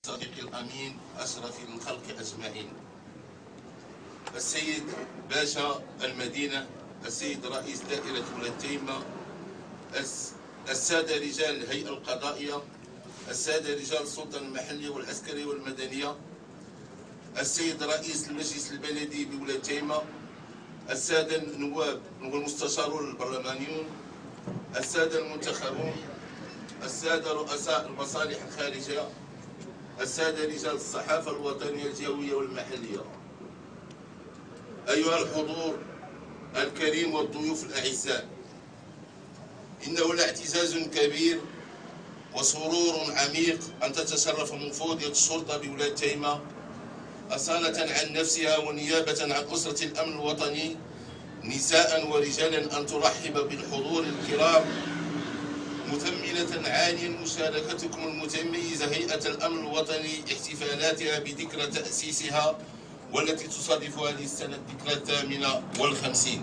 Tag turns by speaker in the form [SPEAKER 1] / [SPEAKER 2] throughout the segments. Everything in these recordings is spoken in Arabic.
[SPEAKER 1] صديقي الأمين أشرف الخلق أجمعين، السيد باشا المدينة، السيد رئيس دائرة ولاية تيمة، السادة رجال الهيئة القضائية، السادة رجال السلطة المحلية والعسكرية والمدنية، السيد رئيس المجلس البلدي بولاية تيمة، السادة النواب والمستشارون البرلمانيون، السادة المنتخبون، السادة رؤساء المصالح الخارجية، السادة رجال الصحافة الوطنية الجوية والمحلية، أيها الحضور الكريم والضيوف الأعزاء، إنه لاعتزاز كبير وسرور عميق أن تتشرف مفوضية الشرطة بولاية تيمة أصالة عن نفسها ونيابة عن أسرة الأمن الوطني نساء ورجالا أن ترحب بالحضور الكرام، مثمنة عاليا مشاركتكم المتميزة هيئة الأمن الوطني احتفالاتها بذكرى تأسيسها والتي تصادف هذه السنة الذكرى 58.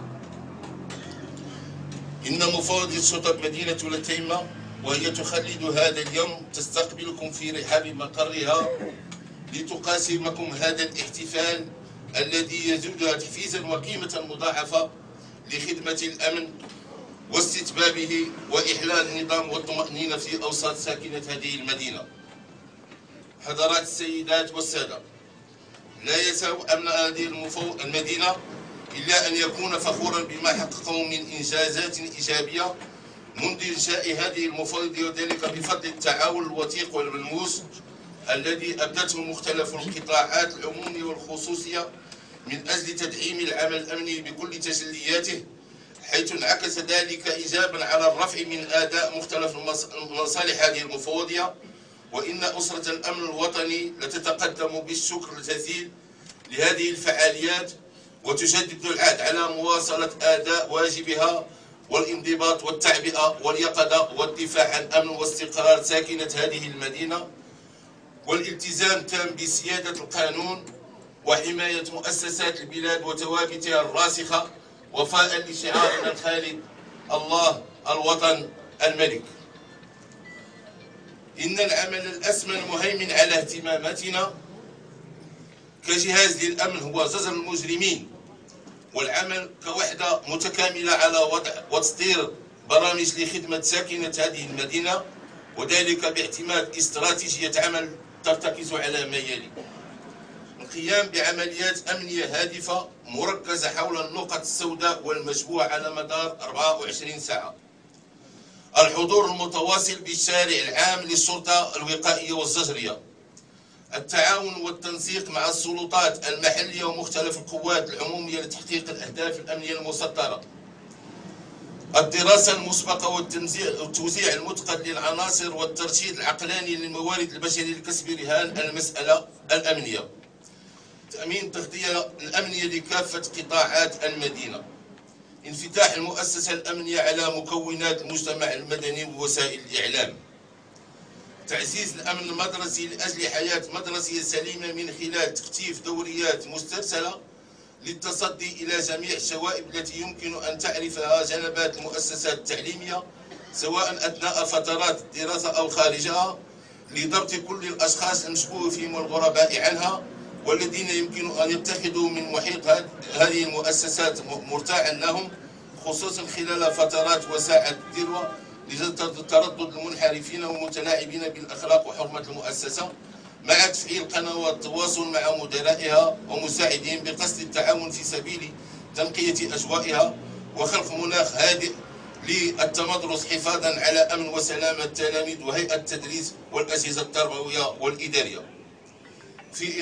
[SPEAKER 1] إن مفوضية الشرطة بمدينة ولاية تيمة وهي تخلد هذا اليوم تستقبلكم في رحاب مقرها لتقاسمكم هذا الاحتفال الذي يزيدها تحفيزا وقيمة مضاعفة لخدمة الأمن واستتبابه وإحلال النظام والطمأنينة في أوساط ساكنة هذه المدينة. حضرات السيدات والسادة، لا يسع أمن هذه المدينة إلا أن يكون فخورا بما حققه من إنجازات إيجابية منذ إنشاء هذه المفوضية، وذلك بفضل التعاون الوثيق والملموس الذي أبدته مختلف القطاعات العمومية والخصوصية من أجل تدعيم العمل الأمني بكل تجلياته، حيث انعكس ذلك إيجابا على الرفع من أداء مختلف مصالح هذه المفوضية. وإن أسرة الأمن الوطني لتتقدم بالشكر الجزيل لهذه الفعاليات وتجدد العهد على مواصلة أداء واجبها والانضباط والتعبئة واليقظة والدفاع عن أمن واستقرار ساكنة هذه المدينة، والالتزام تام بسيادة القانون وحماية مؤسسات البلاد وثوابتها الراسخة وفاء لشعارنا الخالد: الله، الوطن، الملك. إن العمل الأسمى المهيمن على اهتماماتنا كجهاز للأمن هو زجر المجرمين، والعمل كوحدة متكاملة على وضع وتصدير برامج لخدمة ساكنة هذه المدينة، وذلك باعتماد استراتيجية عمل ترتكز على ما يلي: القيام بعمليات أمنية هادفة مركزة حول النقط السوداء والمشبوهة على مدار 24 ساعة، الحضور المتواصل بالشارع العام للشرطة الوقائية والزجرية، التعاون والتنسيق مع السلطات المحلية ومختلف القوات العمومية لتحقيق الأهداف الأمنية المسطرة، الدراسة المسبقة والتوزيع المتقن للعناصر والترشيد العقلاني للموارد البشرية لكسب رهان المسألة الأمنية، تأمين التغطية الأمنية لكافة قطاعات المدينة، انفتاح المؤسسة الأمنية على مكونات المجتمع المدني ووسائل الإعلام، تعزيز الأمن المدرسي لأجل حياة مدرسية سليمة من خلال تكثيف دوريات مسترسلة للتصدي إلى جميع الشوائب التي يمكن أن تعرفها جنبات المؤسسات التعليمية سواء أثناء فترات الدراسة أو خارجها، لضبط كل الأشخاص المشبوه فيهم والغرباء عنها والذين يمكن أن يتخذوا من محيط هذه المؤسسات مرتاعا لهم، خصوصا خلال فترات وساعات الذروة لجلب تردد المنحرفين والمتلاعبين بالأخلاق وحرمة المؤسسة، مع تفعيل قنوات التواصل مع مدراءها ومساعدين بقصد التعاون في سبيل تنقية أجوائها وخلق مناخ هادئ للتمدرس حفاظا على أمن وسلامة التلاميذ وهيئة التدريس والأجهزة التربوية والإدارية. في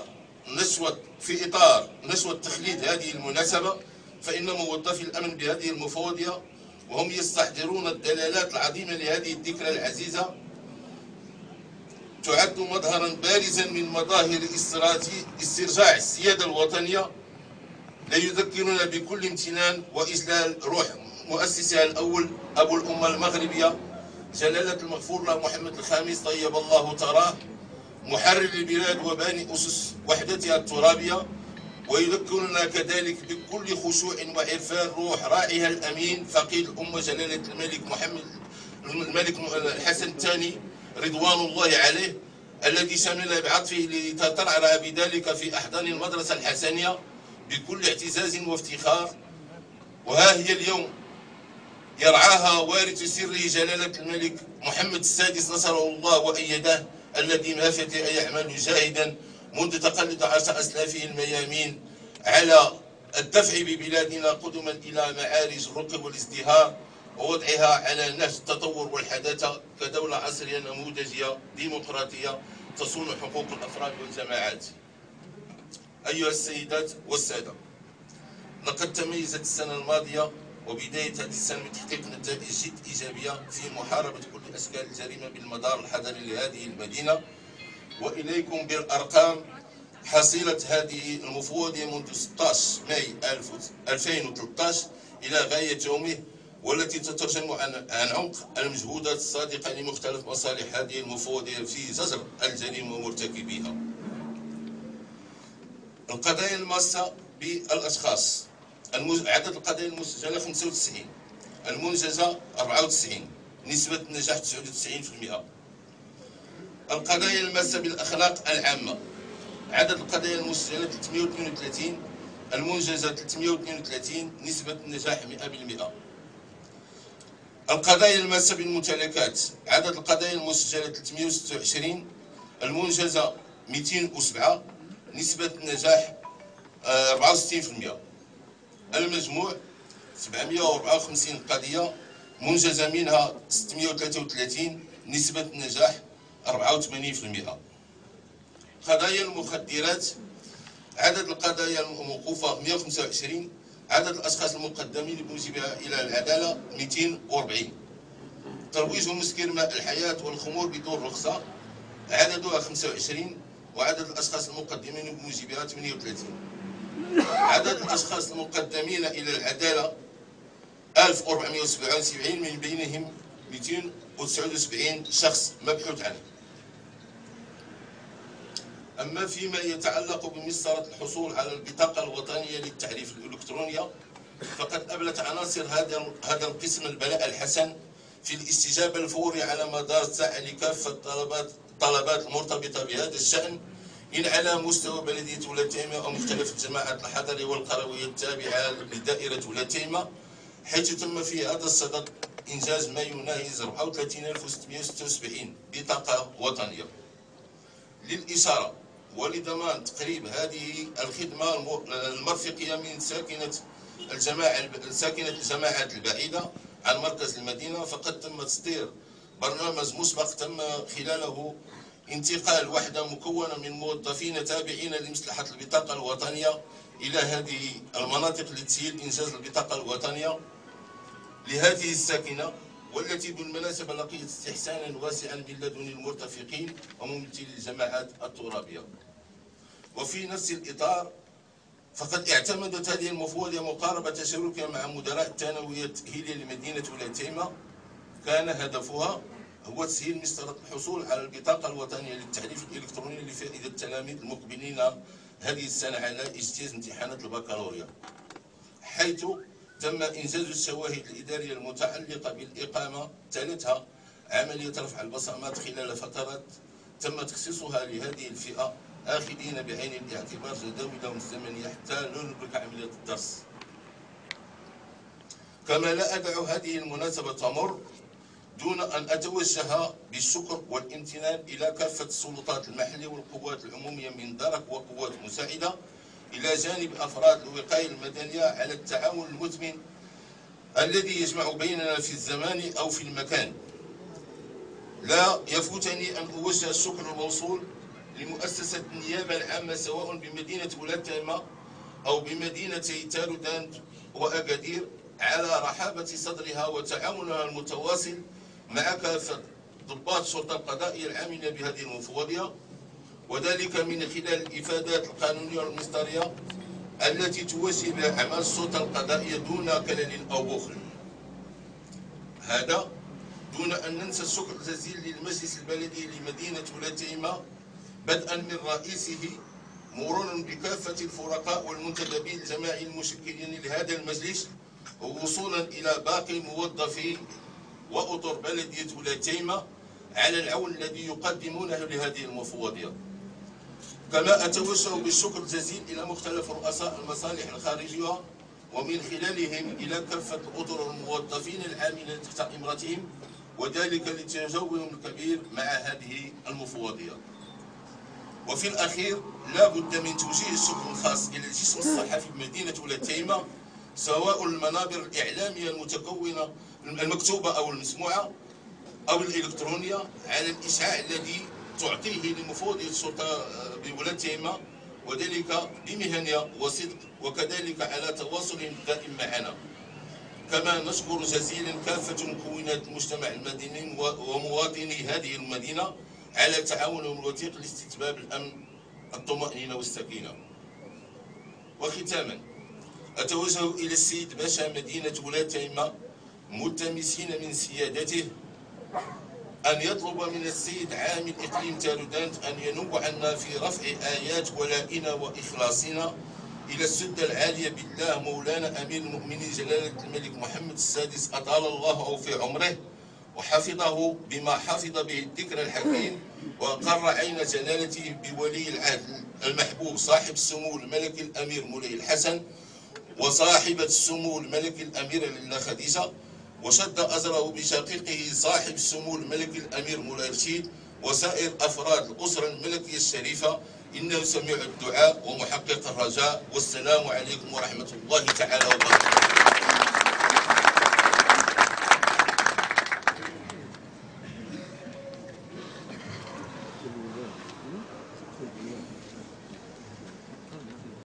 [SPEAKER 1] إطار نشوة تخليد هذه المناسبة، فإن موظفي الأمن بهذه المفوضية وهم يستحضرون الدلالات العظيمة لهذه الذكرى العزيزة تعد مظهرا بارزا من مظاهر استرجاع السيادة الوطنية، لا يذكرنا بكل امتنان وإجلال روح مؤسسها الأول أبو الأمة المغربية جلالة المغفور له محمد الخامس طيب الله ثراه، محرر البلاد وباني أسس وحدتها الترابية، ويذكرنا كذلك بكل خشوع وعرفان روح راعيها الأمين فقيد الأمة جلالة الملك الحسن الثاني رضوان الله عليه، الذي شمل بعطفه لتترعرع بذلك في أحضان المدرسة الحسنية بكل اعتزاز وافتخار. وها هي اليوم يرعاها وارث سره جلالة الملك محمد السادس نصره الله وأيده، الذي ما فتئ يعمل جاهدا منذ تقلد عصا أسلافه الميامين على الدفع ببلادنا قدما إلى معارج الرقي والازدهار، ووضعها على نهج التطور والحداثة كدولة عصرية نموذجية ديمقراطية تصون حقوق الأفراد والجماعات. أيها السيدات والسادة، لقد تميزت السنة الماضية وبداية هذه السنة بتحقيق نتائج جد إيجابية في محاربة كل أشكال الجريمة بالمدار الحضري لهذه المدينة. وإليكم بالأرقام. حصيلة هذه المفوضية منذ 16 ماي 2013 إلى غاية يومه، والتي تترجم عن عمق المجهودات الصادقة لمختلف مصالح هذه المفوضية في زجر الجريمة ومرتكبيها. القضايا الماسة بالأشخاص، عدد القضايا المسجلة 95، المنجزة 94، نسبة النجاح 99%. القضايا الماسة بالأخلاق العامة، عدد القضايا المسجلة 332، المنجزة 332، نسبة النجاح 100%. القضايا الماسة بالممتلكات، عدد القضايا المسجلة 326، المنجزة 207، نسبة النجاح 64%. المجموع 754 قضية، منجزة منها 633، نسبة النجاح 84%. قضايا المخدرات، عدد القضايا الموقوفة 125، عدد الأشخاص المقدمين بموجبها إلى العدالة 240. ترويج ومسكر ماء الحياة والخمور بدون رخصة، عددها 25، وعدد الأشخاص المقدمين بموجبها 38. عدد الأشخاص المقدمين إلى العدالة 1477، من بينهم 279 شخص مبحوث عنه. أما فيما يتعلق بمسطرة الحصول على البطاقة الوطنية للتعريف الإلكترونية، فقد أبلت عناصر هذا القسم البلاء الحسن في الاستجابة الفورية على مدار الساعة لكافة الطلبات المرتبطة بهذا الشأن، إن على مستوى بلدية ولاية تيمة أو مختلف الجماعات الحضرية والقروية التابعة لدائرة ولاية تيمة، حيث تم في هذا الصدد إنجاز ما يناهز 34676 بطاقة وطنية. للإشارة ولضمان تقريب هذه الخدمة المرفقية من ساكنة الجماعات البعيدة عن مركز المدينة، فقد تم تصدير برنامج مسبق تم خلاله انتقال وحدة مكونة من موظفين تابعين لمصلحة البطاقة الوطنية إلى هذه المناطق لتسهيل إنجاز البطاقة الوطنية لهذه الساكنة، والتي بالمناسبة لقيت استحسانا واسعا من لدن المرتفقين وممثلي الجماعات الترابية. وفي نفس الإطار فقد اعتمدت هذه المفوضية مقاربة تشاركها مع مدراء الثانوية التأهيلية لمدينة ولاية تيمة، كان هدفها هو تسهيل مسطرة الحصول على البطاقة الوطنية للتعريف الإلكتروني لفائدة التلاميذ المقبلين هذه السنة على اجتياز امتحانات البكالوريا، حيث تم إنجاز الشواهد الإدارية المتعلقة بالإقامة، تلتها عملية رفع البصمات خلال فترات تم تخصيصها لهذه الفئة، آخذين بعين الاعتبار جداولهم الزمنية حتى لا نبرك عملية الدرس. كما لا أدع هذه المناسبة تمر دون أن أتوجه بالشكر والامتنان إلى كافة السلطات المحلية والقوات العمومية من درك وقوات مساعدة، إلى جانب أفراد الوقاية المدنية، على التعاون المثمن الذي يجمع بيننا في الزمان أو في المكان. لا يفوتني أن أوجه الشكر الموصول لمؤسسة النيابة العامة سواء بمدينة ولاية تيمة أو بمدينتي تارودان وأكادير على رحابة صدرها وتعاونها المتواصل مع كافة ضباط الشرطة القضائية العاملة بهذه المفوضية، وذلك من خلال الإفادات القانونية والمصدرية التي توجه بها أعمال السلطة القضائية دون كلل أو بخل. هذا دون أن ننسى الشكر الجزيل للمجلس البلدي لمدينة ولاية تيمة، بدءا من رئيسه مرورا بكافة الفرقاء والمنتدبين الجماعي المشكلين لهذا المجلس، ووصولا إلى باقي موظفي وأطر بلدية ولاية تيمة، على العون الذي يقدمونه لهذه المفوضية. كما أتوجه بالشكر الجزيل إلى مختلف رؤساء المصالح الخارجية ومن خلالهم إلى كافة الأطر الموظفين العاملين تحت إمرتهم، وذلك لتجاوبهم الكبير مع هذه المفوضية. وفي الأخير لا بد من توجيه الشكر الخاص إلى الجسم الصحفي بمدينة ولاية تيمة، سواء المنابر الإعلامية المتكونة المكتوبة أو المسموعة أو الإلكترونية، على الإشعاع الذي تعطيه لمفوضية الشرطة بولاية تيمة، وذلك بمهنة وصدق، وكذلك على تواصلهم الدائم معنا. كما نشكر جزيلا كافة مكونات المجتمع المدني ومواطني هذه المدينة على تعاونهم الوثيق لاستتباب الأمن، الطمأنينة والسكينة. وختاما أتوجه إلى السيد باشا مدينة ولاية تيمة ملتمسين من سيادته أن يطلب من السيد عامل إقليم تارودانت أن ينوب عنا في رفع آيات ولائنا وإخلاصنا إلى السدة العالية بالله مولانا أمير المؤمنين جلالة الملك محمد السادس أطال الله في عمره وحفظه بما حفظ به الذكر الحكيم، وقر عين جلالته بولي العهد المحبوب صاحب السمو الملك الأمير مولاي الحسن وصاحبة السمو الملك الأميرة لله خديجة، وشد أزره بشقيقه صاحب السمو الملك الأمير مولاي رشيد وسائر أفراد الأسرة الملكية الشريفة، إنه سميع الدعاء ومحقق الرجاء. والسلام عليكم ورحمة الله تعالى وبركاته.